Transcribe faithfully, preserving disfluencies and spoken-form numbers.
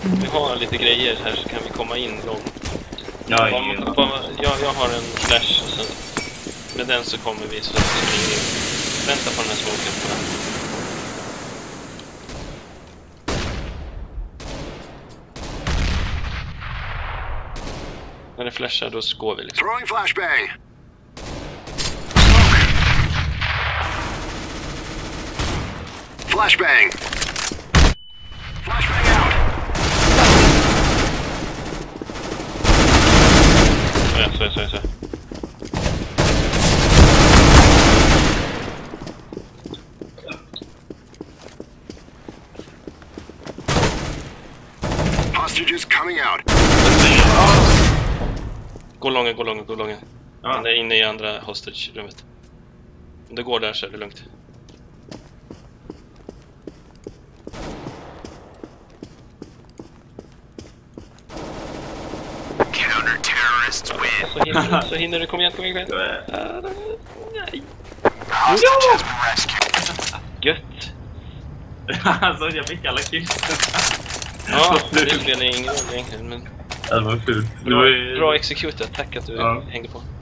Vi har lite grejer här så kan vi komma in långt. Ja, Bara, ja. bara, jag, jag har en flash och sen med den så kommer vi så att vi vänta på den här smoken. När det flashar då går vi liksom. Throwing flashbang. Flashbang. Flashbang out. Ja, så, så, så. Hostages coming out. Gå långa, gå långa, gå långa. Ja. Han är inne i andra hostage-rummet. Om det går där så är det lugnt. Counter-terrorists win. Så hinner, så hinner du, kom igen, kom igen, kom igen. Ah, nej. Hostage has been rescued. Gött. Alltså jag fick alla kills. Ja, det spelar ingen roll egentligen, men Det var fult. Det bra, var ju... bra executat, tack att du Ja. hängde på.